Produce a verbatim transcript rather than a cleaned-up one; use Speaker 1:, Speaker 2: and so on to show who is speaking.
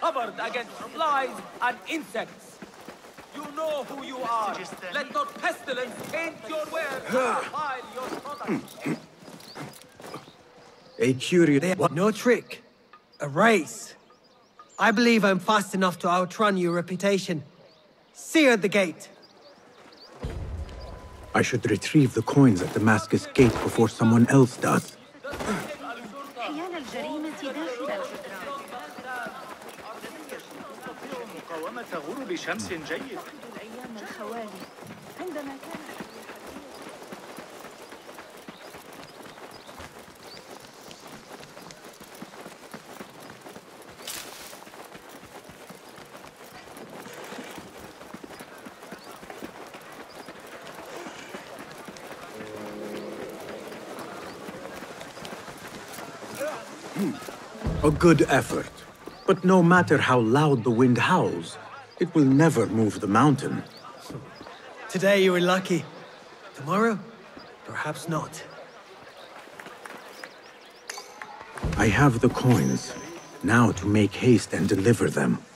Speaker 1: covered against flies and insects. You know who you are. Let not pestilence taint your wares and defile your products.
Speaker 2: A curious...
Speaker 3: What? No trick. A race. I believe I'm fast enough to outrun your reputation. Sear the gate.
Speaker 2: I should retrieve the coins at Damascus Gate before someone else does. A good effort. But no matter how loud the wind howls, it will never move the mountain.
Speaker 3: Today you were lucky. Tomorrow, perhaps not.
Speaker 2: I have the coins. Now to make haste and deliver them.